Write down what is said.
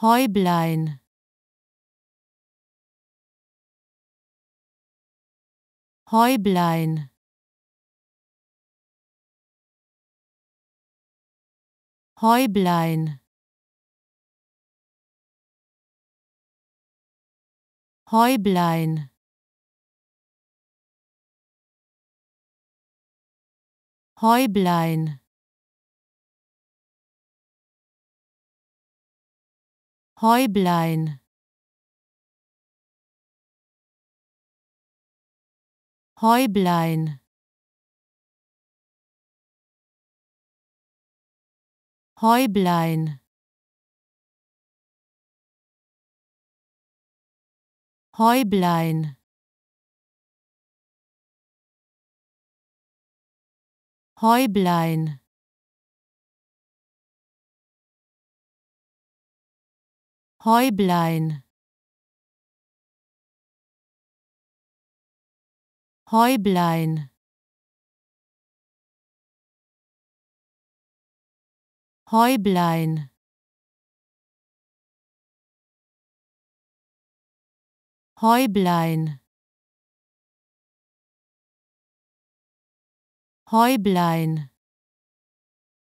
Heublein, Heublein, Heublein, Heublein, Heublein, Heublein, Heublein, Heublein, Heublein, Heublein, Heublein, Heublein, Heublein, Heublein, Heublein,